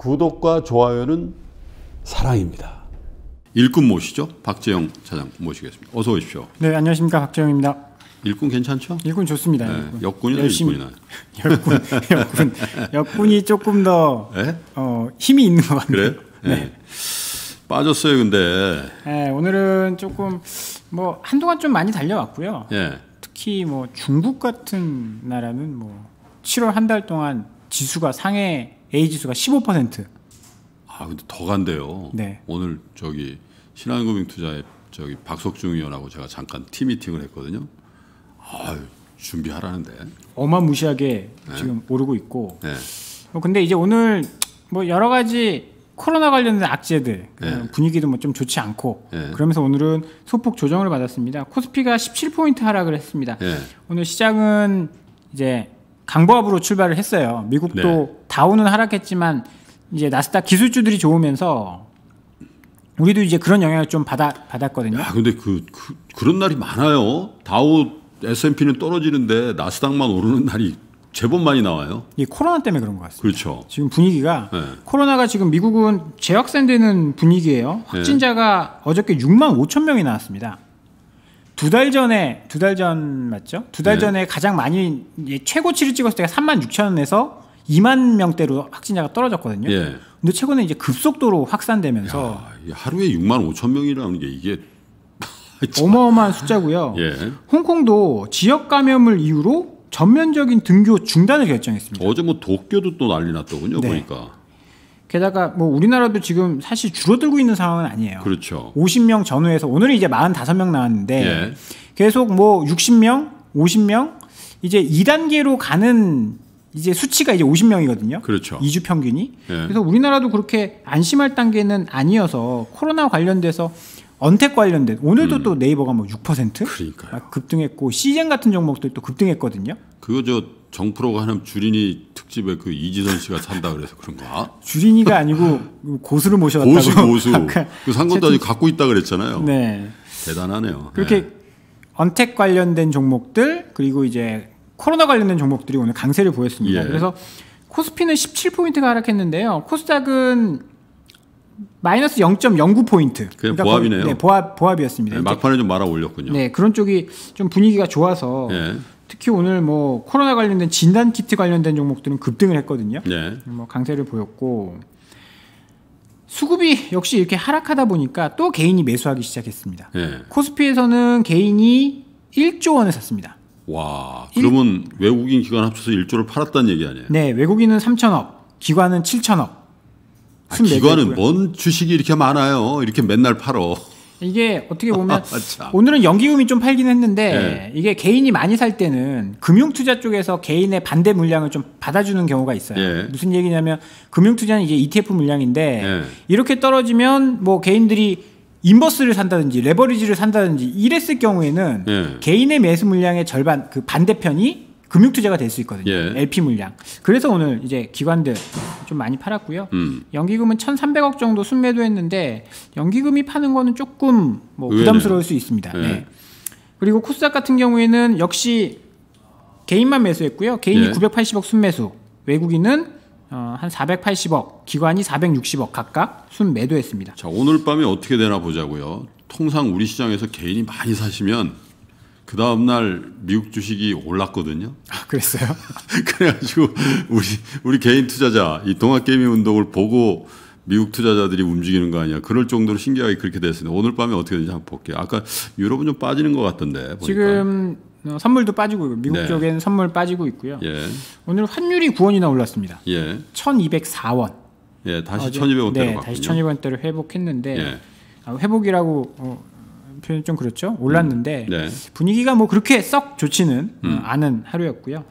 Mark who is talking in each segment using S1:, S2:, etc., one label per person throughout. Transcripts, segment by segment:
S1: 구독과 좋아요는 사랑입니다.
S2: 일꾼 모시죠. 박재영 차장 모시겠습니다. 어서 오십시오.
S3: 네, 안녕하십니까. 박재영입니다.
S2: 일꾼 괜찮죠?
S3: 일꾼 좋습니다.
S2: 네.
S3: 일꾼.
S2: 역군이나
S3: 열심히,
S2: 일꾼이나.
S3: 역군이 조금 더
S2: 네?
S3: 힘이 있는 것 같네요.
S2: 그래요? 네. 네. 빠졌어요, 근데.
S3: 네, 오늘은 조금 뭐 한동안 좀 많이 달려왔고요.
S2: 네.
S3: 특히 뭐 중국 같은 나라는 뭐 7월 한 달 동안 지수가 상해 A 지수가 15%.
S2: 아, 근데 더 간대요.
S3: 네.
S2: 오늘 저기 신한금융투자의 저기 박석중 의원하고 제가 잠깐 팀 미팅을 했거든요. 아, 준비하라는데.
S3: 어마무시하게
S2: 네.
S3: 지금 오르고 있고.
S2: 네.
S3: 근데 이제 오늘 뭐 여러 가지 코로나 관련된 악재들
S2: 네.
S3: 분위기도 뭐 좀 좋지 않고
S2: 네.
S3: 그러면서 오늘은 소폭 조정을 받았습니다. 코스피가 17포인트 하락을 했습니다.
S2: 네.
S3: 오늘 시장은 이제 강보합으로 출발을 했어요. 미국도
S2: 네.
S3: 다우는 하락했지만 이제 나스닥 기술주들이 좋으면서 우리도 이제 그런 영향을 좀 받았거든요.
S2: 야, 근데 그런 날이 많아요. 다우 S&P는 떨어지는데 나스닥만 오르는 날이 제법 많이 나와요.
S3: 이 코로나 때문에 그런 것 같습니다.
S2: 그렇죠.
S3: 지금 분위기가
S2: 네.
S3: 코로나가 지금 미국은 재확산되는 분위기예요. 확진자가 어저께 6만 5천 명이 나왔습니다. 두 달 전 맞죠? 두 달
S2: 네.
S3: 전에 가장 많이 최고치를 찍었을 때가 3만 6천에서 2만 명대로 확진자가 떨어졌거든요.
S2: 예.
S3: 근데 최근에 이제 급속도로 확산되면서
S2: 야, 하루에 6만 5천 명이라는 게 이게
S3: 어마어마한 숫자고요.
S2: 예.
S3: 홍콩도 지역 감염을 이유로 전면적인 등교 중단을 결정했습니다.
S2: 어제 뭐 도쿄도 또 난리 났더군요.
S3: 네.
S2: 보니까.
S3: 게다가 뭐 우리나라도 지금 사실 줄어들고 있는 상황은 아니에요.
S2: 그렇죠.
S3: 50명 전후에서 오늘은 이제 45명 나왔는데
S2: 예.
S3: 계속 뭐 60명, 50명 이제 2단계로 가는 이제 수치가 이제 50명이거든요.
S2: 그렇죠.
S3: 2주 평균이.
S2: 예.
S3: 그래서 우리나라도 그렇게 안심할 단계는 아니어서 코로나 관련돼서 언택 관련된 오늘도 또 네이버가 뭐 6%
S2: 그러니까요.
S3: 막 급등했고 시젠 같은 종목들 또 급등했거든요.
S2: 그거 저 정프로가 하는 주린이 특집에 그 이지선 씨가 산다 그래서 그런가?
S3: 주린이가 아니고 고수를 모셔왔다고.
S2: 고수.
S3: 아까
S2: 그 상권도 아직 갖고 있다 그랬잖아요.
S3: 네.
S2: 대단하네요.
S3: 그렇게
S2: 예.
S3: 언택 관련된 종목들 그리고 이제 코로나 관련된 종목들이 오늘 강세를 보였습니다.
S2: 예.
S3: 그래서 코스피는 17포인트가 하락했는데요. 코스닥은 마이너스 0.09포인트.
S2: 그냥 보합이네요.
S3: 네, 보합이었습니다.
S2: 네, 막판에 좀 말아 올렸군요.
S3: 네, 그런 쪽이 좀 분위기가 좋아서
S2: 예.
S3: 특히 오늘 뭐 코로나 관련된 진단 키트 관련된 종목들은 급등을 했거든요.
S2: 네.
S3: 뭐 강세를 보였고 수급이 역시 이렇게 하락하다 보니까 또 개인이 매수하기 시작했습니다.
S2: 예.
S3: 코스피에서는 개인이 1조 원을 샀습니다.
S2: 와, 그러면 외국인 기관 합쳐서 1조를 팔았다는 얘기 아니에요?
S3: 네, 외국인은 3천억, 기관은 7천억.
S2: 기관은 뭔 주식이 이렇게 많아요? 이렇게 맨날 팔어.
S3: 이게 어떻게 보면
S2: 참.
S3: 오늘은 연기금이 좀 팔긴 했는데
S2: 네.
S3: 이게 개인이 많이 살 때는 금융투자 쪽에서 개인의 반대 물량을 좀 받아주는 경우가 있어요.
S2: 네.
S3: 무슨 얘기냐면 금융투자는 이제 ETF 물량인데
S2: 네.
S3: 이렇게 떨어지면 뭐 개인들이 인버스를 산다든지 레버리지를 산다든지 이랬을 경우에는
S2: 네.
S3: 개인의 매수 물량의 절반 그 반대편이 금융투자가 될 수 있거든요.
S2: 예.
S3: LP 물량. 그래서 오늘 이제 기관들 좀 많이 팔았고요. 연기금은 1,300억 정도 순매도했는데 연기금이 파는 거는 조금 뭐 부담스러울 수 있습니다.
S2: 네.
S3: 네. 그리고 코스닥 같은 경우에는 역시 개인만 매수했고요. 개인이
S2: 예.
S3: 980억 순매수, 외국인은 한 480억, 기관이 460억 각각 순매도했습니다.
S2: 자, 오늘 밤에 어떻게 되나 보자고요. 통상 우리 시장에서 개인이 많이 사시면 그 다음날 미국 주식이 올랐거든요.
S3: 아, 그랬어요?
S2: 그래가지고 우리 개인 투자자 이 동학개미 운동을 보고 미국 투자자들이 움직이는 거 아니야. 그럴 정도로 신기하게 그렇게 됐습니다. 오늘 밤에 어떻게 되는지 한번 볼게요. 아까 유럽은 좀 빠지는 것 같던데. 보니까.
S3: 지금 선물도 빠지고 있고 미국
S2: 네.
S3: 쪽에는 선물 빠지고 있고요.
S2: 예.
S3: 오늘 환율이 9원이나 올랐습니다.
S2: 예.
S3: 1,204원.
S2: 예. 다시 1,200원대로
S3: 네,
S2: 갔군요.
S3: 다시 1,200원대로 회복했는데
S2: 예.
S3: 회복이라고 표현 좀 그렇죠. 올랐는데
S2: 네.
S3: 분위기가 뭐 그렇게 썩 좋지는 않은 하루였고요.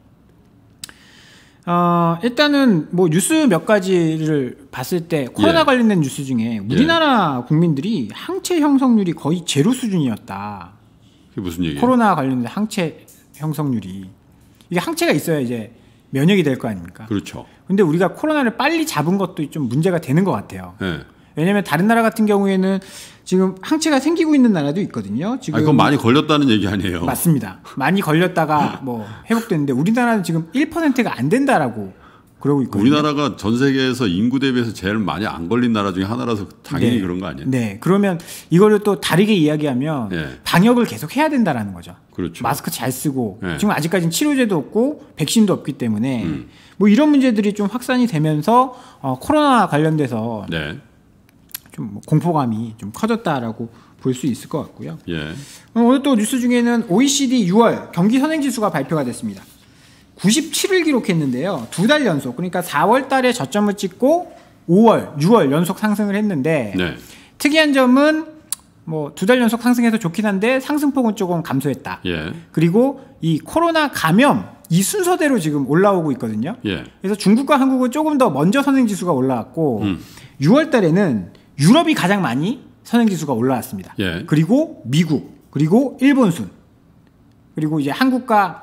S3: 일단은 뭐 뉴스 몇 가지를 봤을 때 코로나
S2: 예.
S3: 관련된 뉴스 중에 우리나라 국민들이 항체 형성률이 거의 제로 수준이었다.
S2: 그게 무슨 얘기예요?
S3: 코로나 관련된 항체 형성률이 이게 항체가 있어야 이제 면역이 될 거 아닙니까?
S2: 그렇죠.
S3: 근데 우리가 코로나를 빨리 잡은 것도 좀 문제가 되는 것 같아요.
S2: 예.
S3: 왜냐하면 다른 나라 같은 경우에는 지금 항체가 생기고 있는 나라도 있거든요. 지금
S2: 그건 많이 걸렸다는 얘기 아니에요?
S3: 맞습니다. 많이 걸렸다가 뭐 회복됐는데 우리나라는 지금 1%가 안 된다라고 그러고 있거든요.
S2: 우리나라가 전 세계에서 인구 대비해서 제일 많이 안 걸린 나라 중에 하나라서 당연히
S3: 네.
S2: 그런 거 아니에요?
S3: 네. 그러면 이거를 또 다르게 이야기하면
S2: 네.
S3: 방역을 계속 해야 된다라는 거죠.
S2: 그렇죠.
S3: 마스크 잘 쓰고
S2: 네.
S3: 지금 아직까지는 치료제도 없고 백신도 없기 때문에 뭐 이런 문제들이 좀 확산이 되면서 코로나 관련돼서
S2: 네.
S3: 좀 공포감이 좀 커졌다라고 볼 수 있을 것 같고요.
S2: 예.
S3: 오늘 또 뉴스 중에는 OECD 6월 경기 선행지수가 발표가 됐습니다. 97을 기록했는데요. 2달 연속, 그러니까 4월 달에 저점을 찍고 5월, 6월 연속 상승을 했는데
S2: 네.
S3: 특이한 점은 뭐 2달 연속 상승해서 좋긴 한데 상승폭은 조금 감소했다.
S2: 예.
S3: 그리고 이 코로나 감염 이 순서대로 지금 올라오고 있거든요.
S2: 예.
S3: 그래서 중국과 한국은 조금 더 먼저 선행지수가 올라왔고 6월 달에는 유럽이 가장 많이 선행지수가 올라왔습니다.
S2: 예.
S3: 그리고 미국, 그리고 일본 순, 그리고 이제 한국과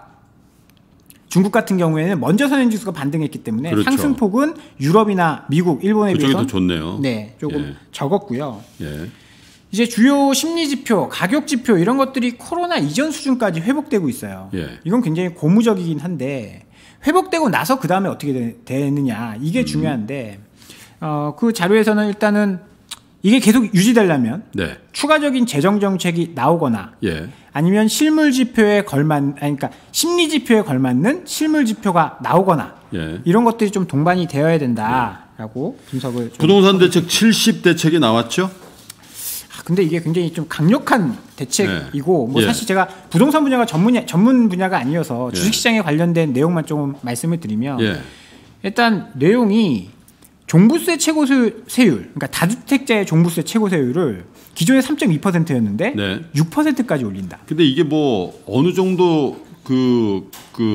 S3: 중국 같은 경우에는 먼저 선행지수가 반등했기 때문에
S2: 그렇죠.
S3: 상승폭은 유럽이나 미국, 일본에
S2: 그쪽이
S3: 비해서
S2: 더 좋네요.
S3: 네, 조금
S2: 예.
S3: 적었고요.
S2: 예.
S3: 이제 주요 심리지표, 가격지표 이런 것들이 코로나 이전 수준까지 회복되고 있어요.
S2: 예.
S3: 이건 굉장히 고무적이긴 한데 회복되고 나서 그 다음에 어떻게 되느냐 이게 중요한데 그 자료에서는 일단은 이게 계속 유지되려면
S2: 네.
S3: 추가적인 재정 정책이 나오거나
S2: 예.
S3: 아니면 실물 지표에 그러니까 심리 지표에 걸맞는 실물 지표가 나오거나
S2: 예.
S3: 이런 것들이 좀 동반이 되어야 된다라고 분석을 좀
S2: 부동산 대책 70 대책이 나왔죠?
S3: 근데 이게 굉장히 좀 강력한 대책이고 뭐
S2: 예.
S3: 사실 제가 부동산 분야가 전문 분야가 아니어서
S2: 예.
S3: 주식시장에 관련된 내용만 조금 말씀을 드리면
S2: 예.
S3: 일단 내용이 종부세 최고세율, 그러니까 다주택자의 종부세 최고세율을 기존에 3.2%였는데
S2: 네.
S3: 6%까지 올린다.
S2: 근데 이게 뭐 어느 정도 그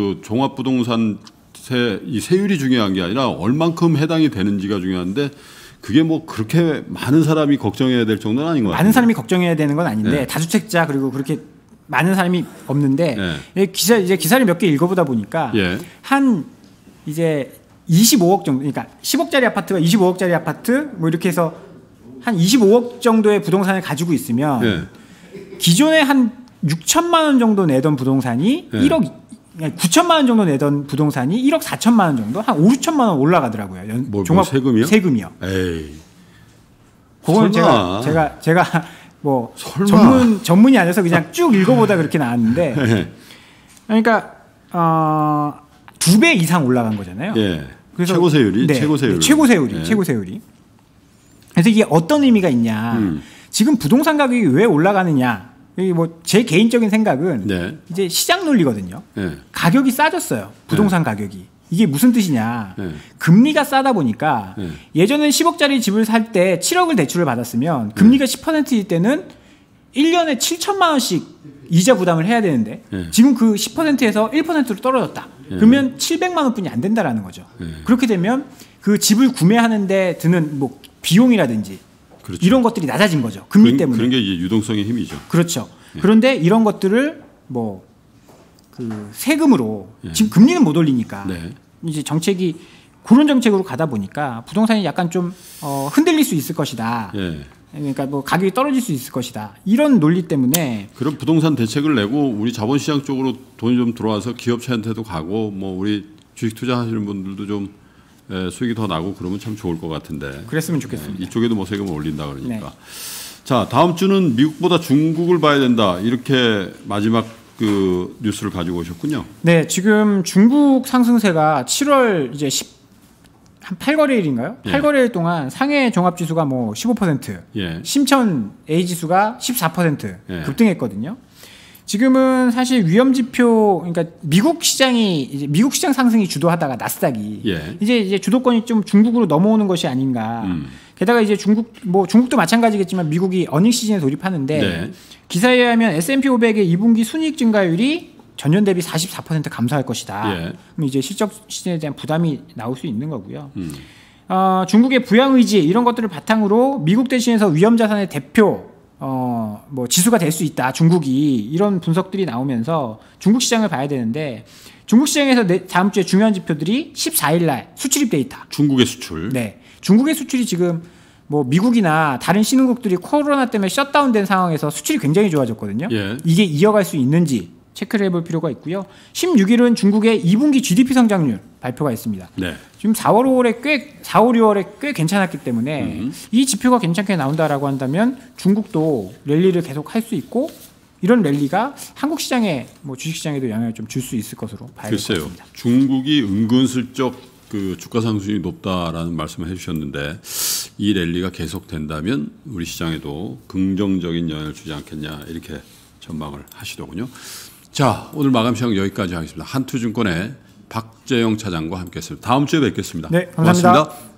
S2: 종합부동산 이 세율이 중요한 게 아니라 얼만큼 해당이 되는지가 중요한데 그게 뭐 그렇게 많은 사람이 걱정해야 될 정도는 아닌 것 같아요.
S3: 많은 사람이 걱정해야 되는 건 아닌데
S2: 네.
S3: 다주택자 그리고 그렇게 많은 사람이 없는데
S2: 네.
S3: 기사를 몇 개 읽어보다 보니까
S2: 예.
S3: 한 이제 25억 정도, 그러니까 10억짜리 아파트가 25억짜리 아파트 뭐 이렇게 해서 한 25억 정도의 부동산을 가지고 있으면
S2: 예.
S3: 기존에 한 6천만 원 정도 내던 부동산이
S2: 예.
S3: 1억 9천만 원 정도 내던 부동산이 1억 4천만 원 정도 한 5, 6천만 원 올라가더라고요.
S2: 뭐 세금이요?
S3: 세금이요.
S2: 에이.
S3: 그건
S2: 설마.
S3: 제가 뭐
S2: 설마.
S3: 전문이 아니어서 그냥 쭉 읽어보다 그렇게 나왔는데
S2: 예.
S3: 그러니까 2배 이상 올라간 거잖아요.
S2: 예.
S3: 그래서
S2: 최고세율이
S3: 네,
S2: 최고세율.
S3: 네,
S2: 예.
S3: 최고세율이. 그래서 이게 어떤 의미가 있냐? 지금 부동산 가격이 왜 올라가느냐? 이 뭐 제 개인적인 생각은
S2: 네.
S3: 이제 시장 논리거든요.
S2: 예.
S3: 가격이 싸졌어요. 부동산 가격이. 이게 무슨 뜻이냐?
S2: 네.
S3: 금리가 싸다 보니까
S2: 네.
S3: 예전엔 10억짜리 집을 살 때 7억을 대출을 받았으면 금리가 10%일 때는 1년에 7천만 원씩 이자 부담을 해야 되는데
S2: 네.
S3: 지금 그 10%에서 1%로 떨어졌다. 그러면 700만 원뿐이 안 된다라는 거죠. 그렇게 되면 그 집을 구매하는데 드는 뭐 비용이라든지
S2: 그렇죠.
S3: 이런 것들이 낮아진 거죠. 금리 때문에.
S2: 그런 게 이제 유동성의 힘이죠.
S3: 그렇죠. 그런데 이런 것들을 뭐 그 세금으로 지금 금리는 못 올리니까
S2: 네.
S3: 이제 정책이 그런 정책으로 가다 보니까 부동산이 약간 좀 흔들릴 수 있을 것이다.
S2: 예.
S3: 그러니까 뭐 가격이 떨어질 수 있을 것이다. 이런 논리 때문에
S2: 그런 부동산 대책을 내고 우리 자본시장 쪽으로 돈이 좀 들어와서 기업체한테도 가고 뭐 우리 주식 투자하시는 분들도 좀 수익이 더 나고 그러면 참 좋을 것 같은데.
S3: 그랬으면 좋겠습니다.
S2: 이쪽에도 뭐 세금을 올린다 그러니까.
S3: 네.
S2: 자, 다음 주는 미국보다 중국을 봐야 된다. 이렇게 마지막 그 뉴스를 가지고 오셨군요.
S3: 네, 지금 중국 상승세가 7월 이제 한 8거래일인가요?
S2: 예.
S3: 8거래일 동안 상해 종합지수가 뭐 15%,
S2: 예.
S3: 심천 A지수가 14%
S2: 예.
S3: 급등했거든요. 지금은 사실 위험지표, 그러니까 미국 시장 상승이 주도하다가 나스닥이
S2: 예.
S3: 이제 주도권이 좀 중국으로 넘어오는 것이 아닌가. 게다가 이제 중국도 마찬가지겠지만 미국이 어닝 시즌에 돌입하는데
S2: 네.
S3: 기사에 의하면 S&P 500의 2분기 순이익 증가율이 전년 대비 44% 감소할 것이다.
S2: 예.
S3: 그럼 이제 실적 시즌에 대한 부담이 나올 수 있는 거고요. 중국의 부양 의지 이런 것들을 바탕으로 미국 대신해서 위험 자산의 대표 뭐 지수가 될 수 있다. 중국이 이런 분석들이 나오면서 중국 시장을 봐야 되는데 중국 시장에서 다음 주에 중요한 지표들이 14일 날 수출입 데이터.
S2: 중국의 수출.
S3: 네. 중국의 수출이 지금 뭐 미국이나 다른 신흥국들이 코로나 때문에 셧다운된 상황에서 수출이 굉장히 좋아졌거든요.
S2: 예.
S3: 이게 이어갈 수 있는지 체크를 해볼 필요가 있고요. 16일은 중국의 2분기 GDP 성장률 발표가 있습니다.
S2: 네.
S3: 지금 4, 5월에 꽤 괜찮았기 때문에 이 지표가 괜찮게 나온다라고 한다면 중국도 랠리를 계속 할 수 있고 이런 랠리가 한국 시장에 뭐 주식 시장에도 영향을 좀 줄 수 있을 것으로 봐야 될 것
S2: 글쎄요.
S3: 같습니다.
S2: 중국이 은근슬쩍 그 주가 상승이 높다라는 말씀을 해주셨는데 이 랠리가 계속된다면 우리 시장에도 긍정적인 영향을 주지 않겠냐 이렇게 전망을 하시더군요. 자, 오늘 마감 시간 여기까지 하겠습니다. 한투증권의 박재영 차장과 함께했습니다. 다음 주에 뵙겠습니다.
S3: 네, 감사합니다.
S2: 고맙습니다.